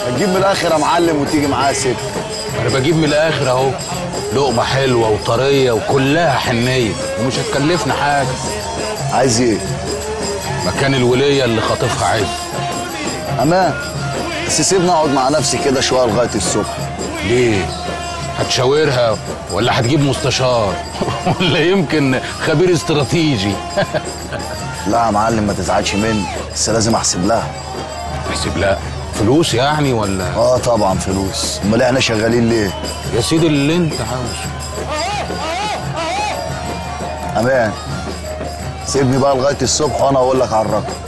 هتجيب من الاخر يا معلم وتيجي معايا سكه. انا بجيب من الاخر اهو، لقمه حلوه وطريه وكلها حنيه ومش هتكلفنا حاجه. عايز ايه؟ مكان الوليه اللي خاطفها عايز. امان، بس سيبني اقعد مع نفسي كده شويه لغايه الصبح. ليه؟ هتشاورها ولا هتجيب مستشار ولا يمكن خبير استراتيجي؟ لا يا معلم ما تزعلش مني، بس لازم احسب لها. تحسب لها فلوس يعني ولا؟ طبعا فلوس، امال احنا شغالين ليه؟ يا سيدي اللي انت عاوزه. امان، سيبني بقى لغايه الصبح وانا اقول لك على الرقم.